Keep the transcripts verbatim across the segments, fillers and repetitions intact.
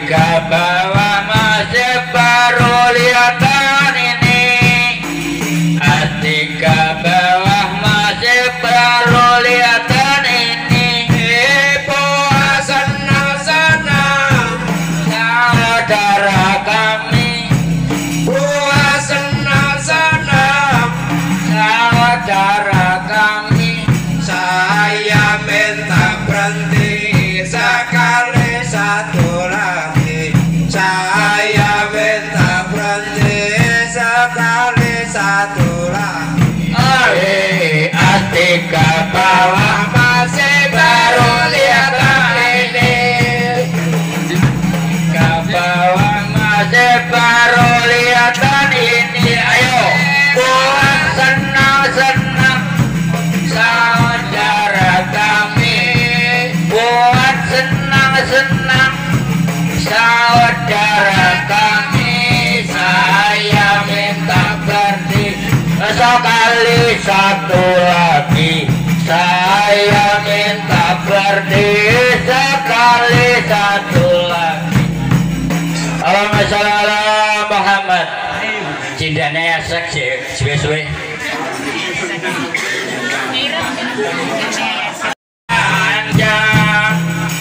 ke bawah masih baru lihatan ini. Hati ke bawah masih baru lihatan ini. Ibu senang-senang saudara kami. Buah senang-senang saudara kami. Saya minta berhenti sekali satu lagi. Saya minta berhenti sekali satu lagi. Hei, hati ke bawah masih baru lihatan ini. Ke bawah masih baru lihatan ini. Ayo, buat senang-senang saudara kami. Buat senang-senang saudara kami. Saya minta berhenti sekali satu lagi. Saya minta berhenti sekali satu lagi. Allahumma sholli ala Muhammad. Cindane ya seksi suwe-suwe. Panjang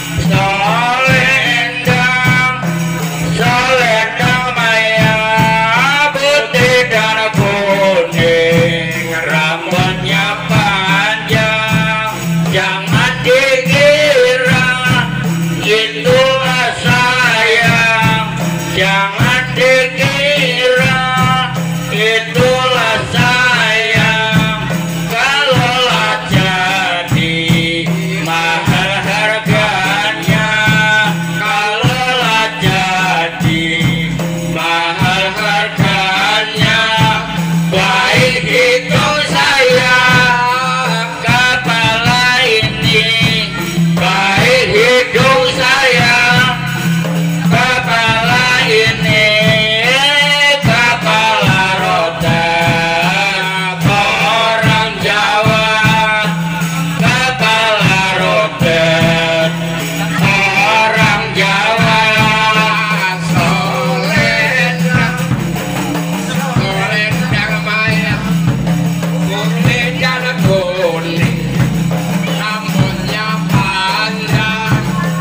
solendang solendang maya putih dan kuning, rambutnya panjang jangan dikira itulah sayang, jangan dikira itulah sayang. Kalaulah jadi mahal harganya, kalaulah jadi mahal harganya, baik itu saya kepala ini, baik hidung saya kepala ini, kepala roda orang Jawa, kepala roda orang Jawa. Solendang solendang maya putih dan kuning, rambutnya panjang.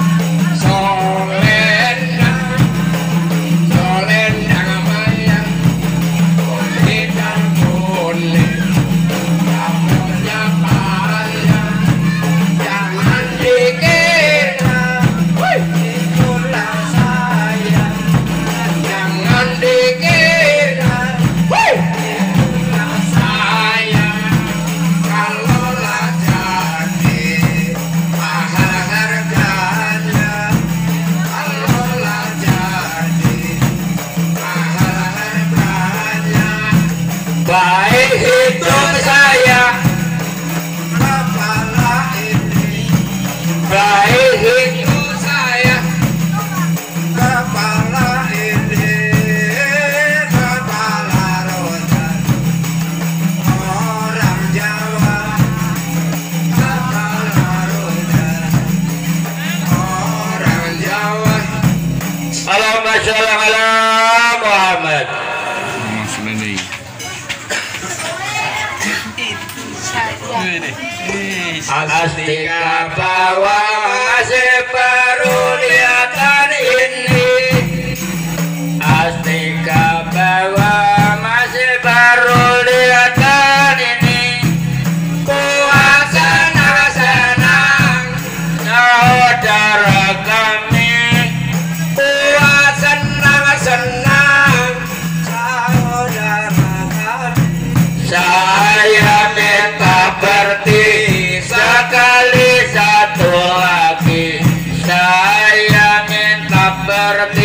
Solendang solendang maya putih dan kuning, rambutnya panjang. Jangan dikira itulah sayang, jangan dikira itulah sayang. Kalaulah jadi mahal harganya, kalaulah jadi mahal harganya, baik hidup saya kepala ini, baik hidup saya kepala ini, kepala roda orang Jawa, kepala roda orang Jawa. Allahumma sholli ala Muhammad. Astika bawah masih baru lihatan ini. Astika bawah masih baru lihatan ini. Buat senang-senang saudara kami. Buat senang-senang saudara kami. Saya minta berhenti sekali satu lagi. Saya minta berhenti